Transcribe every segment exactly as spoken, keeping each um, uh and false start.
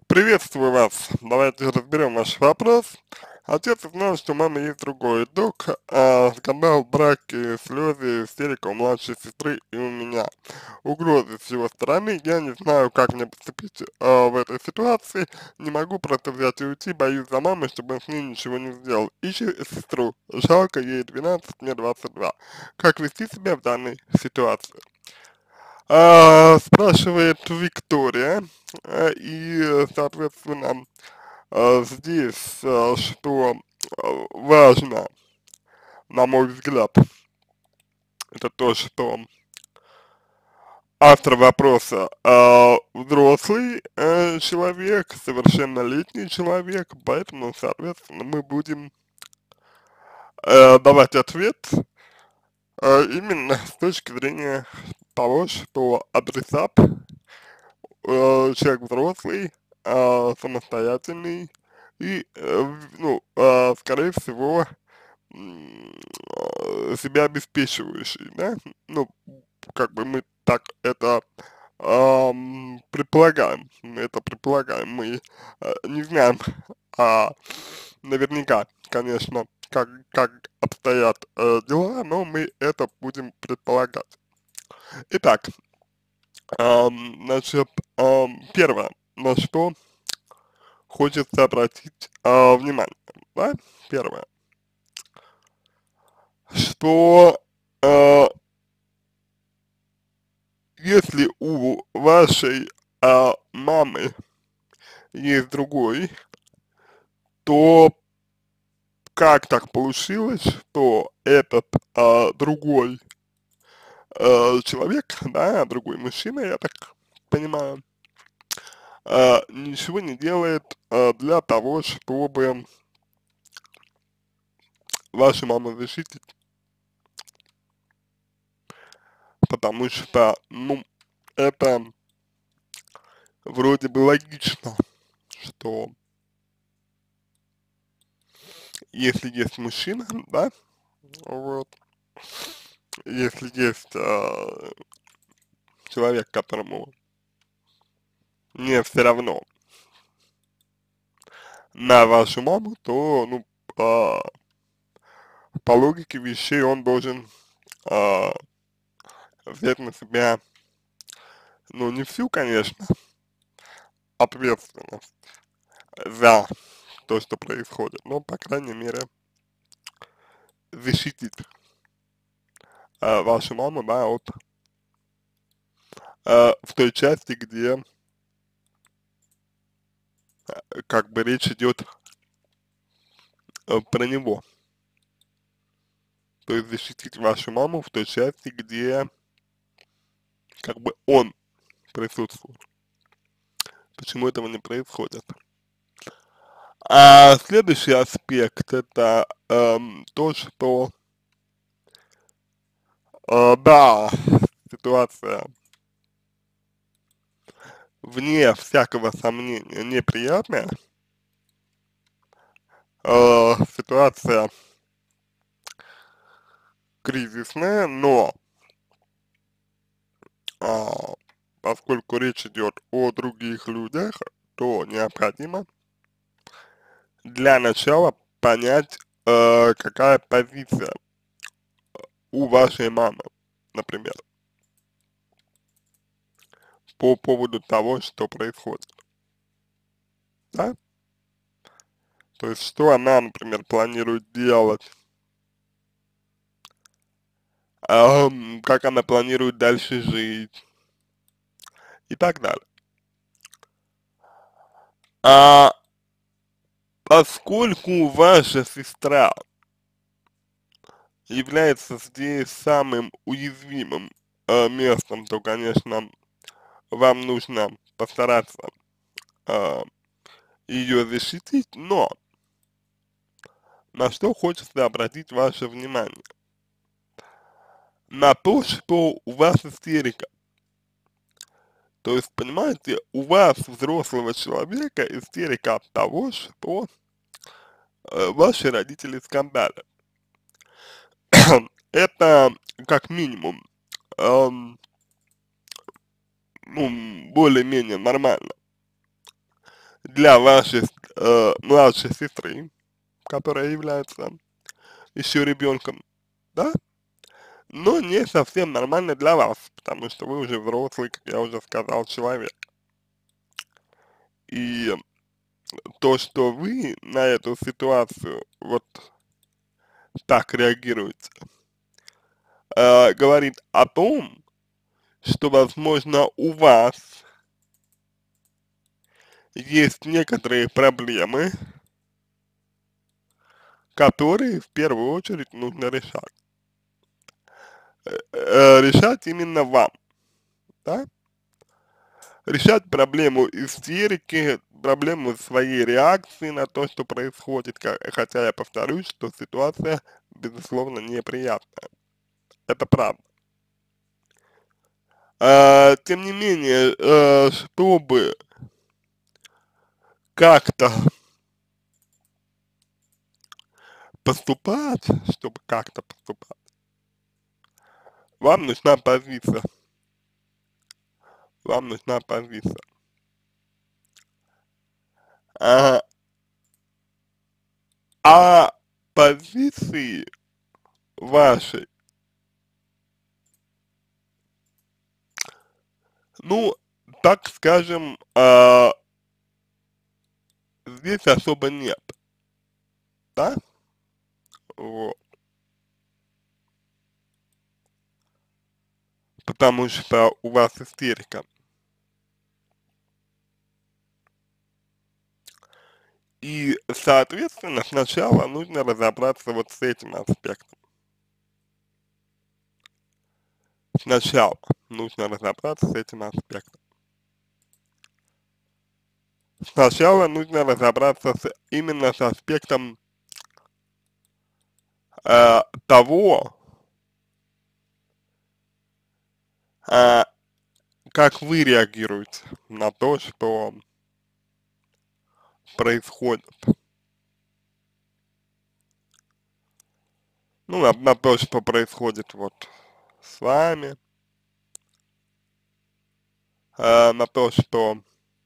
Приветствую вас. Давайте разберем ваш вопрос. Отец узнал, что у мамы есть другой друг, а, скандал, браки, слезы, истерика у младшей сестры и у меня. Угрозы с его стороны, я не знаю, как мне поступить а, в этой ситуации, не могу просто взять и уйти, боюсь за маму, чтобы он с ней ничего не сделал. Ищу сестру, жалко, ей двенадцать, мне двадцать два. Как вести себя в данной ситуации? А, спрашивает Виктория, а, и, соответственно, а, здесь, а, что а, важно, на мой взгляд, это то, что автор вопроса а, взрослый э, человек, совершеннолетний человек, поэтому, соответственно, мы будем э, давать ответ э, именно с точки зрения того, что адресат э, человек взрослый, э, самостоятельный и, э, в- ну, э, скорее всего, м, э, себя обеспечивающий, да, ну, как бы мы так это ам, предполагаем, мы это предполагаем, мы э, не знаем, а, наверняка, конечно, как, как обстоят э, дела, но мы это будем предполагать. Итак, ам, значит, ам, первое, на что хочется обратить а, внимание, да, первое, что а, если у вашей а, мамы есть другой, то как так получилось, что этот а, другой а, человек, да, другой мужчина, я так понимаю, а, ничего не делает а, для того, чтобы вашу маму защитить, потому что, ну, это вроде бы логично, что если есть мужчина, да, вот, если есть а, человек, которому не все равно на вашу маму, то, ну, а, по логике вещей он должен а, взять на себя, ну, не всю, конечно, ответственность за то, что происходит, но, по крайней мере, защитить а, вашу маму, да, от а, в той части, где как бы речь идет э, про него. То есть защитить вашу маму в той части, где как бы он присутствует. Почему этого не происходит? А следующий аспект это эм, то, что э, да, ситуация вне всякого сомнения неприятная, э, ситуация кризисная, но а, поскольку речь идет о других людях, то необходимо для начала понять, э, какая позиция у вашей мамы, например, по поводу того, что происходит, да? То есть, что она, например, планирует делать, ам, как она планирует дальше жить и так далее. А поскольку ваша сестра является здесь самым уязвимым э, местом, то, конечно, вам нужно постараться э, ее защитить, но на что хочется обратить ваше внимание? На то, что у вас истерика. То есть, понимаете, у вас, взрослого человека, истерика от того, что э, ваши родители скандалят. Это как минимум, эм, ну, более-менее нормально. для вашей э, младшей сестры, которая является еще ребенком, да, но не совсем нормально для вас, потому что вы уже взрослый, как я уже сказал, человек. И то, что вы на эту ситуацию вот так реагируете, э, говорит о том, что, возможно, у вас есть некоторые проблемы, которые в первую очередь нужно решать. Э, э, решать именно вам, да? Решать проблему истерики, проблему своей реакции на то, что происходит, ка- хотя я повторюсь, что ситуация, безусловно, неприятная. Это правда. А, тем не менее, э, чтобы как-то поступать, чтобы как-то поступать, вам нужна позиция, вам нужна позиция. А, а позиции вашей, ну, так скажем, а, здесь особо нет, да? Вот. Потому что у вас истерика. И, соответственно, сначала нужно разобраться вот с этим аспектом. Сначала нужно разобраться с этим аспектом. Сначала нужно разобраться с, именно с аспектом э, того, э, как вы реагируете на то, что происходит. Ну, на, на то, что происходит вот с вами, э, на то, что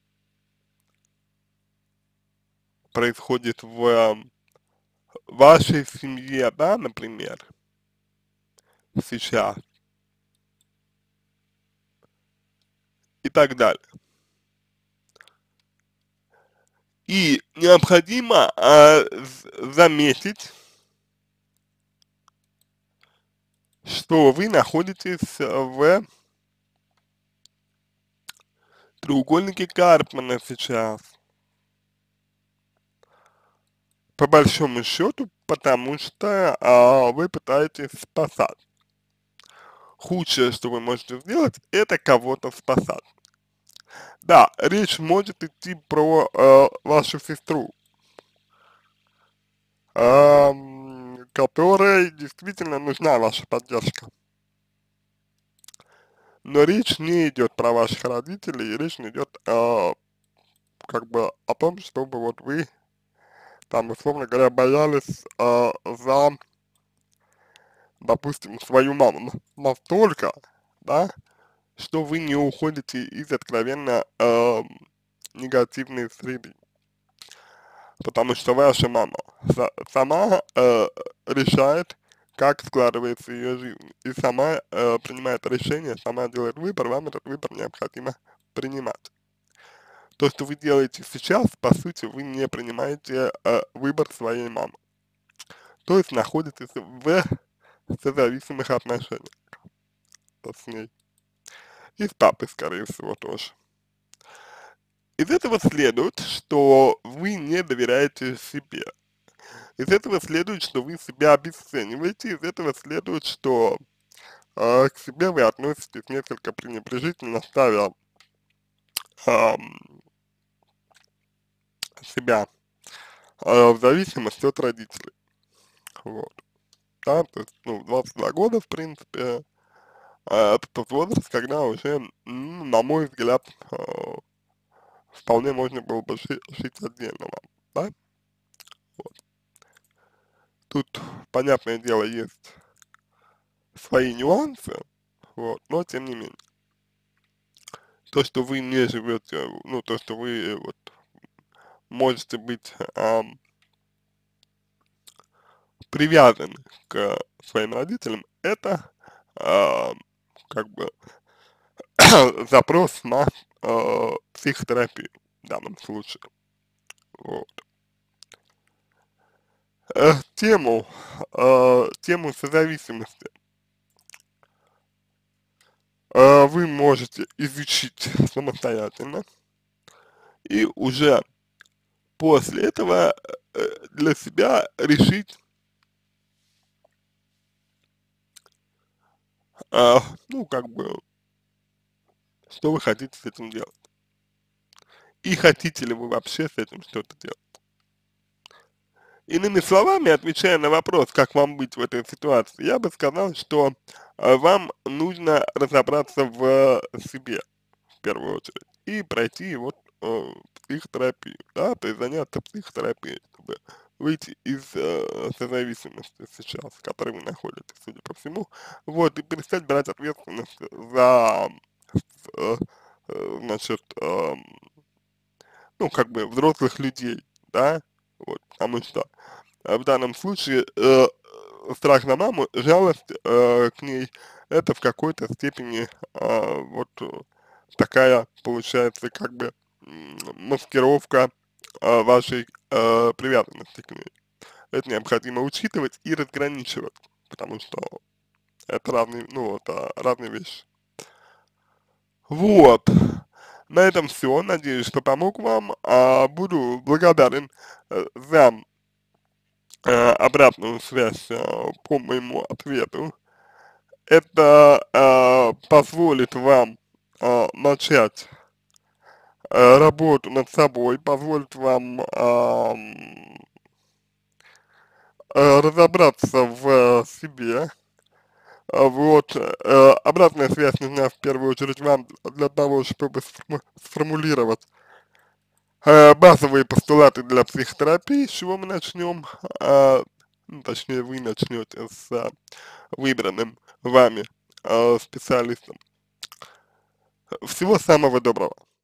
происходит в э, вашей семье, да, например, сейчас и так далее. И необходимо э, заметить, что вы находитесь в треугольнике Карпмана сейчас, по большому счету, потому что а, вы пытаетесь спасать. Худшее, что вы можете сделать, это кого-то спасать. Да, речь может идти про э, вашу сестру, эм, которой действительно нужна ваша поддержка. Но речь не идет про ваших родителей, речь не идет э, как бы о том, чтобы вот вы там, условно говоря, боялись э, за, допустим, свою маму настолько, да, что вы не уходите из откровенно э, негативной среды. Потому что ваша мама са- сама э, решает, как складывается ее жизнь, и сама э, принимает решение, сама делает выбор, вам этот выбор необходимо принимать. То, что вы делаете сейчас, по сути, вы не принимаете э, выбор своей мамы. То есть находитесь в созависимых отношениях с ней. И с папой, скорее всего, тоже. Из этого следует, что вы не доверяете себе. Из этого следует, что вы себя обесцениваете. Из этого следует, что э, к себе вы относитесь несколько пренебрежительно, ставя ам, себя э, в зависимости от родителей. Вот. Да, то есть, ну, в двадцать два года, в принципе, э, это тот возраст, когда уже, ну, на мой взгляд, э, вполне можно было бы жи- жить отдельно вам, да? Вот. Тут, понятное дело, есть свои нюансы, вот, но тем не менее. То, что вы не живете, ну, то, что вы вот можете быть ам, привязаны к своим родителям, это а, как бы запрос на э, психотерапию в данном случае. Вот. Э, тему, э, тему созависимости э, вы можете изучить самостоятельно и уже после этого э, для себя решить, э, ну, как бы, что вы хотите с этим делать. И хотите ли вы вообще с этим что-то делать. Иными словами, отвечая на вопрос, как вам быть в этой ситуации, я бы сказал, что э, вам нужно разобраться в себе, в первую очередь, и пройти вот э, психотерапию, да, то есть заняться психотерапией, чтобы выйти из э, созависимости сейчас, в которой вы находитесь, судя по всему, вот, и перестать брать ответственность за, э, э, значит, э, ну, как бы взрослых людей, да, вот, потому что э, в данном случае э, страх на маму, жалость э, к ней, это в какой-то степени э, вот э, такая получается как бы м, маскировка э, вашей э, привязанности к ней. Это необходимо учитывать и разграничивать, потому что это разные, ну, это разные вещи. Вот. На этом все. Надеюсь, что помог вам. А, буду благодарен э, за э, обратную связь э, по моему ответу. Это э, позволит вам э, начать э, работу над собой, позволит вам ам, э, разобраться в себе. А, Вот, э, обратная связь нужна в первую очередь вам для того, чтобы сформу- сформулировать э, базовые постулаты для психотерапии, с чего мы начнем, а, ну, точнее вы начнете с а, выбранным вами а, специалистом. Всего самого доброго.